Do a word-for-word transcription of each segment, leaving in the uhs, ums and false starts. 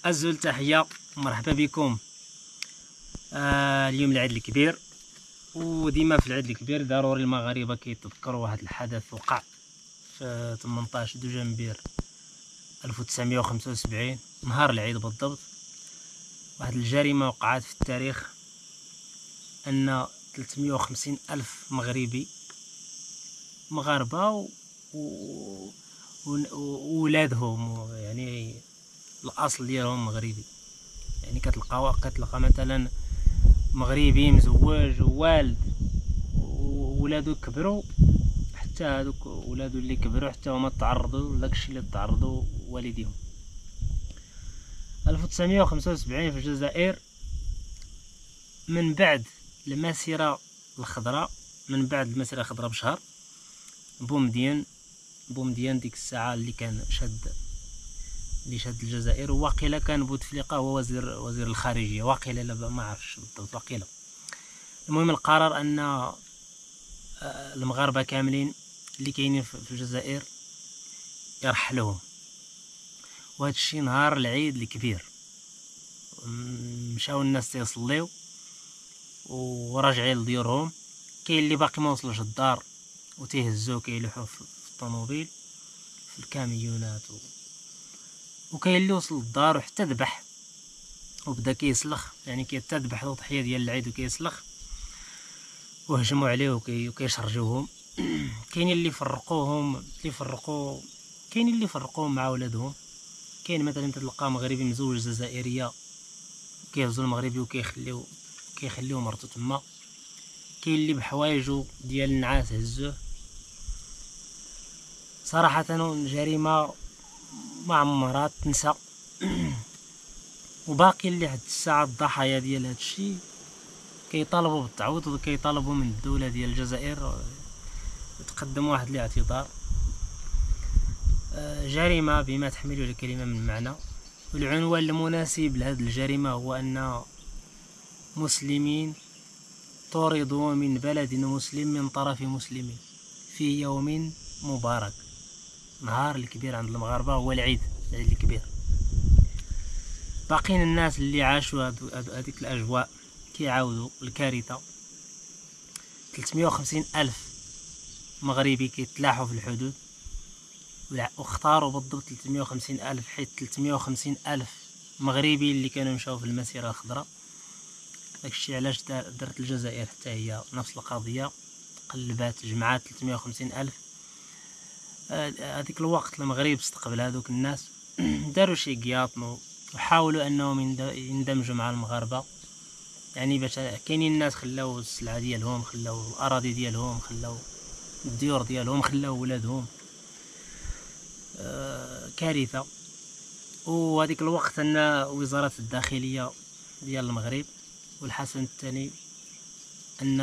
أزول تحية مرحبا بكم. آه اليوم العيد الكبير، وديما في العيد الكبير ضروري المغاربة كيتذكروا واحد الحدث وقع في ثمنطاش دجنبير ألف وتسعمائة وخمسة وسبعين، نهار العيد بالضبط. واحد الجريمة وقعت في التاريخ، أن ثلاثمائة وخمسين ألف مغربي مغاربة و... و... وولادهم، يعني الأصل ديالهم مغربي. يعني كتلقى كتلقى مثلا مغربي مزوج ووالد وولادو كبروا، حتى هذوك ولادو اللي كبروا حتى هما تعرضوا لداكشي اللي تعرضوا والديهم. ألف وتسعمائة وخمسة وسبعين في الجزائر، من بعد المسيرة الخضراء من بعد المسيرة الخضراء بشهر، بومدين بومدين ديك الساعة اللي كان شاد اللي شاد الجزائر، وواقيلا كان بوتفليقة هو وزير وزير الخارجية، واقيلا لا ما عرفتش بالضبط واقيلا. المهم القرار ان المغاربة كاملين اللي كاينين في الجزائر يرحلوهم، وهذا الشيء نهار العيد الكبير. مشاو الناس تيصليو وراجعين لديورهم، كاين اللي باقي ما وصلوش الدار وتيهزوه كيلوحوا في الطوموبيل في الكاميونات، و... وكاين اللي وصل للدار وحتى ذبح وبدا كيسلخ، يعني كيتذبح الضحيه ديال العيد وكيسلخ، وهجموا عليه وكي وكيشرجوهم. كاين اللي فرقوهم اللي فرقوا كاين اللي فرقوهم مع ولادهم. كاين مثلا تلقى مغربي مزوج جزائريه كيهزو المغربي وكيخليو كيخليو مرتو تما. كاين اللي بحوايجو ديال النعاس هزوه. صراحه جريمه ما عمرها تنسى. وباقي اللي حد الساعه الضحايا ديال هذا الشيء كيطالبوا بالتعويض، وكيطالبوا من الدوله ديال الجزائر تقدم واحد الاعتذار. جريمه بما تحمله الكلمه من معنى. والعنوان المناسب لهذه الجريمه هو ان مسلمين طردوا من بلد مسلم من طرف مسلمين في يوم مبارك. نهار الكبير عند المغاربه هو العيد العيد الكبير. باقين الناس اللي عاشوا هذيك الاجواء كيعاودوا الكارثه. ثلاثمائة وخمسين ألف مغربي كيتلاحوا في الحدود، واختاروا بالضبط ثلاثمائة وخمسين ألف حيت ثلاثمائة وخمسين ألف مغربي اللي كانوا مشاو في المسيرة الخضراء. داكشي علاش درت الجزائر حتى هي نفس القضية، قلبات جمعات ثلاثمائة وخمسين ألف. هذيك الوقت المغرب استقبل هذوك الناس، داروا شي قياطنوا وحاولوا انهم يندمجوا مع المغاربه. يعني باش كاينين الناس خلاو السلعه ديالهم، خلاو الاراضي ديالهم، خلاو الديور ديالهم، خلاو ولادهم. آه كارثه. وهذيك الوقت ان وزاره الداخليه ديال المغرب والحسن الثاني ان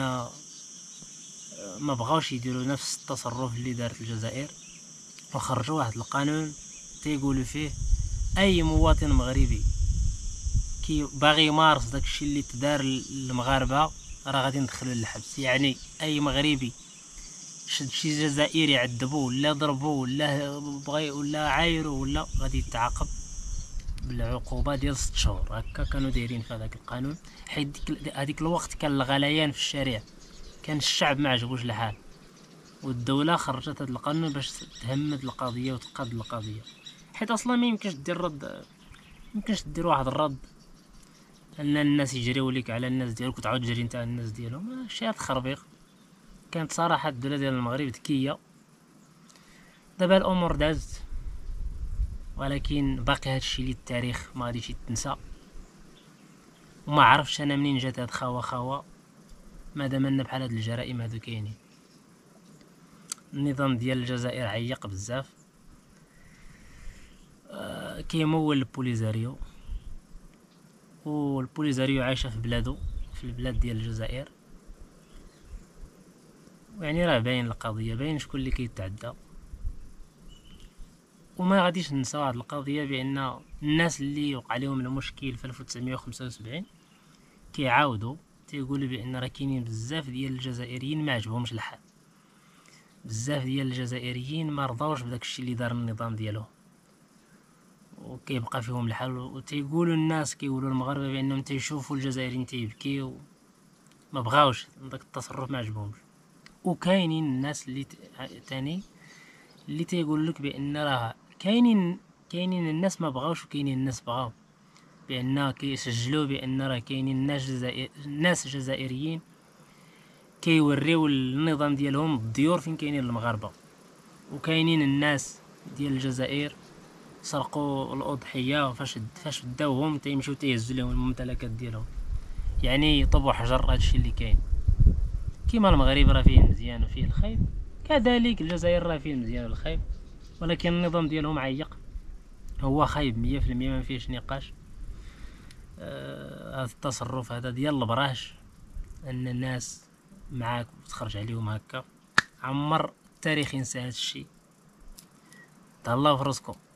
ما بغاوش يديروا نفس التصرف اللي دارت الجزائر، وخرجوا واحد القانون تيقولوا فيه اي مواطن مغربي كي باغي يمارس داكشي اللي تدار للمغاربه راه غادي ندخلوا للحبس. يعني اي مغربي شد شي جزائري عذبوه ولا ضربوه ولا بغى ولا عايروا ولا غادي يتعاقب بالعقوبه ديال ست شهور. هكا كانوا دايرين في هذاك القانون، حيت هذيك الوقت كان الغليان في الشارع، كان الشعب ما عجبوش الحال، والدوله خرجت هذا القانون باش تهمد القضيه وتقاد القضيه. حيت اصلا ما يمكنش دير رد ما يمكنش دير واحد الرد ان الناس يجريو ليك على الناس ديالك وتعاود تجري نتا على الناس ديالهم. شي هاد الخربيق. كانت صراحه الدوله ديال المغرب ذكيه. دابا الامور دازت، ولكن باقي هادشي اللي التاريخ ما غاديش يتنسى. وما عرفتش انا منين جات هاد خاوه خاوه مادام ان بحال هاد الجرائم هادو كاينين. النظام ديال الجزائر عيق بزاف. أه كيمول البوليزاريو، والبوليزاريو عايشه في بلادو في البلاد ديال الجزائر. يعني راه باين القضيه، باين شكون اللي كيتعدى. وما غاديش ننسى هاد القضيه بان الناس اللي وقع لهم المشكل في ألف وتسعمائة وخمسة وسبعين كيعاودوا تيقولوا بان راه كاينين بزاف ديال الجزائريين ما عجبهمش الحال، بزاف ديال الجزائريين ما رضاوش بداك الشيء اللي دار النظام ديالهم. وكيبقى فيهم الحال، وتيقولوا الناس كيقولوا المغاربه بانهم تيشوفوا الجزائريين تيبكيو، ما بغاوش داك التصرف، ما عجبهمش. وكاينين الناس اللي تاني اللي تيقول لك بان راه كاينين كاينين الناس ما بغاوش وكاينين الناس بغاو، بان كيسجلوا بان راه كاينين الناس جزائر ناس جزائريين كيوريو النظام ديالهم الديور فين كاينين المغاربه، وكاينين الناس ديال الجزائر سرقوا الاضحيه فاش فاش داوهم تيمشيو تيهزوا لهم الممتلكات ديالهم، يعني طب حجر. هادشي اللي كاين. كيما المغرب راه فيه المزيان وفيه الخايب، كذلك الجزائر راه فيه المزيان والخايب، ولكن النظام ديالهم عيق، هو خايب مية في المية، ما فيهش نقاش. آه هذا التصرف هذا ديال البراش، ان الناس معاك وتخرج عليهم هكا، عمر التاريخ ينسى هذا الشيء. تهلاو في راسكم.